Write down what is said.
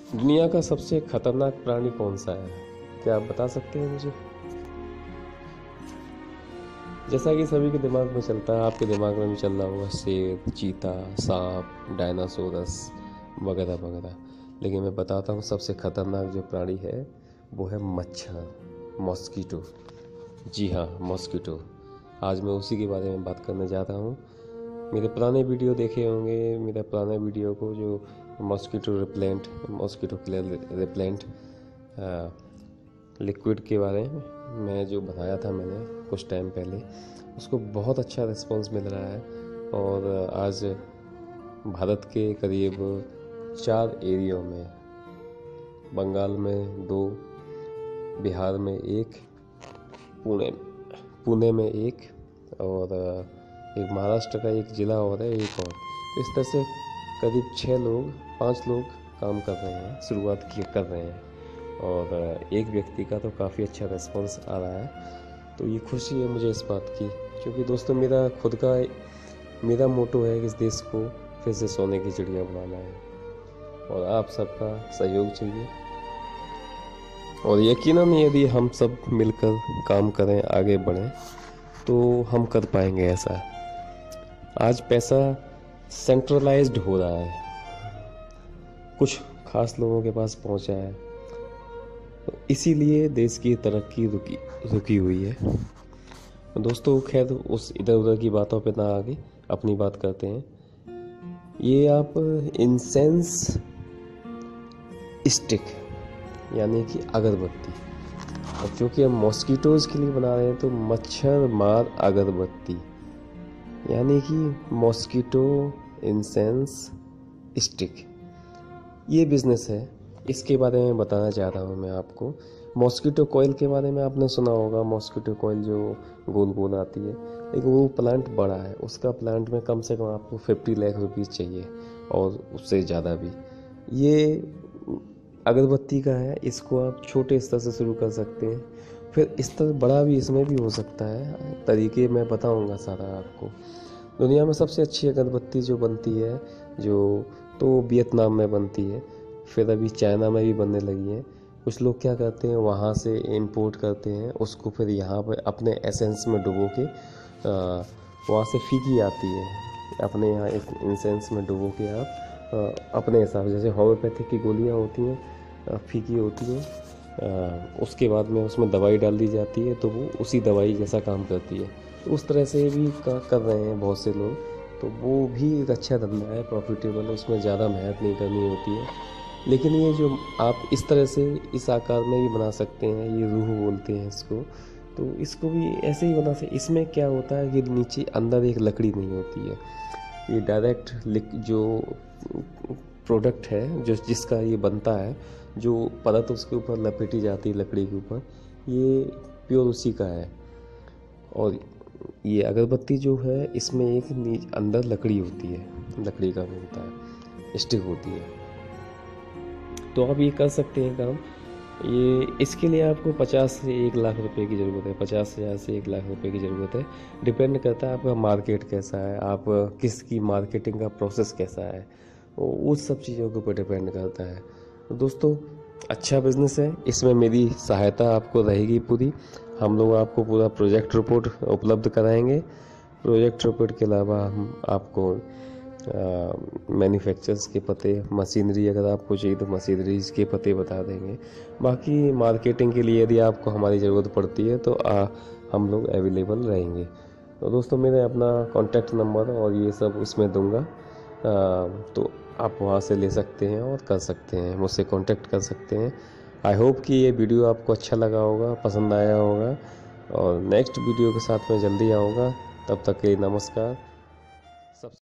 दुनिया का सबसे खतरनाक प्राणी कौन सा है? क्या आप बता सकते हैं मुझे? जैसा कि सभी के दिमाग में चलता है, आपके दिमाग में भी चल रहा होगा शेर, चीता, सांप, डायनासोरस वगैरह वगैरह। लेकिन मैं बताता हूँ सबसे खतरनाक जो प्राणी है वो है मच्छर, मॉस्किटो। जी हाँ, मॉस्किटो। आज मैं उसी के बारे में बात करने जा रहा हूँ। मेरे पुराने वीडियो देखे होंगे, मेरे पुराने वीडियो को जो मॉस्किटो किलर रिपेलेंट लिक्विड के बारे में मैं जो बनाया था मैंने कुछ टाइम पहले, उसको बहुत अच्छा रिस्पांस मिल रहा है। और आज भारत के करीब 4 एरियो में, बंगाल में 2, बिहार में 1, पुणे में 1 और एक महाराष्ट्र का एक ज़िला और है, एक और। तो इस तरह से करीब 5 लोग काम कर रहे हैं, शुरुआत कर रहे हैं। और एक व्यक्ति का तो काफ़ी अच्छा रिस्पांस आ रहा है। तो ये खुशी है मुझे इस बात की, क्योंकि दोस्तों मेरा मोटो है कि इस देश को फिर से सोने की चिड़िया बनाना है और आप सबका सहयोग चाहिए। और यकीनन यदि हम सब मिलकर काम करें, आगे बढ़ें, तो हम कर पाएंगे ऐसा। आज पैसा सेंट्रलाइज्ड हो रहा है, कुछ खास लोगों के पास पहुंचा है, तो इसीलिए देश की तरक्की रुकी हुई है। दोस्तों खैर उस इधर उधर की बातों पे ना आगे अपनी बात करते हैं। ये आप इंसेंस स्टिक यानी कि अगरबत्ती, और क्योंकि हम मॉस्किटोज़ के लिए बना रहे हैं तो मच्छर मार अगरबत्ती यानी कि मॉस्किटो इंसेंस स्टिक, ये बिज़नेस है। इसके बारे में बताना चाह रहा हूँ मैं आपको। मॉस्किटो कॉइल के बारे में आपने सुना होगा, मॉस्किटो कॉइल जो गोल गोल आती है, लेकिन वो प्लांट बड़ा है। उसका प्लांट में कम से कम आपको 50 लाख रुपीज़ चाहिए और उससे ज़्यादा भी। ये अगरबत्ती का है, इसको आप छोटे स्तर से शुरू कर सकते हैं, फिर स्तर बड़ा भी इसमें भी हो सकता है। तरीके मैं बताऊंगा सारा आपको। दुनिया में सबसे अच्छी अगरबत्ती जो बनती है तो वियतनाम में बनती है, फिर अभी चाइना में भी बनने लगी है। कुछ लोग क्या करते हैं, वहाँ से इंपोर्ट करते हैं उसको, फिर यहाँ पर अपने एसेंस में डुबो के वहाँ से फीकी आती है, अपने यहाँ इंसेंस में डुबो के आप अपने हिसाब से, जैसे होम्योपैथिक की गोलियाँ होती हैं फीकी होती हैं, उसके बाद में उसमें दवाई डाल दी जाती है तो वो उसी दवाई जैसा काम करती है। तो उस तरह से भी कर रहे हैं बहुत से लोग, तो वो भी एक अच्छा धंधा है, प्रॉफिटेबल है, उसमें ज़्यादा मेहनत नहीं करनी होती है। लेकिन ये जो आप इस तरह से इस आकार में भी बना सकते हैं, ये रूह बोलते हैं इसको, तो इसको भी ऐसे ही बना सकते। इसमें क्या होता है कि नीचे अंदर एक लकड़ी नहीं होती है, ये डायरेक्ट जो प्रोडक्ट है जिसका ये बनता है, जो परत उसके ऊपर लपेटी जाती है लकड़ी के ऊपर, ये प्योर उसी का है। और ये अगरबत्ती जो है इसमें एक अंदर लकड़ी होती है, लकड़ी का बनता है, स्टिक होती है। तो आप ये कर सकते हैं काम। इसके लिए आपको 50 से 1 लाख रुपए की ज़रूरत है, 50,000 से 1 लाख रुपए की ज़रूरत है। डिपेंड करता है आपका मार्केट कैसा है, आप किसकी मार्केटिंग का प्रोसेस कैसा है, उस सब चीज़ों के ऊपर डिपेंड करता है। तो दोस्तों अच्छा बिजनेस है, इसमें मेरी सहायता आपको रहेगी पूरी। हम लोग आपको पूरा प्रोजेक्ट रिपोर्ट उपलब्ध कराएंगे। प्रोजेक्ट रिपोर्ट के अलावा हम आपको मैन्युफैक्चरर्स के पते, मशीनरी अगर आपको चाहिए तो मशीनरीज के पते बता देंगे। बाकी मार्केटिंग के लिए यदि आपको हमारी ज़रूरत पड़ती है तो हम लोग अवेलेबल रहेंगे। तो दोस्तों मेरे अपना कॉन्टैक्ट नंबर और ये सब इसमें दूंगा, तो आप वहाँ से ले सकते हैं और कर सकते हैं, मुझसे कांटेक्ट कर सकते हैं। आई होप कि ये वीडियो आपको अच्छा लगा होगा, पसंद आया होगा, और नेक्स्ट वीडियो के साथ मैं जल्दी आऊँगा। तब तक के नमस्कार। सब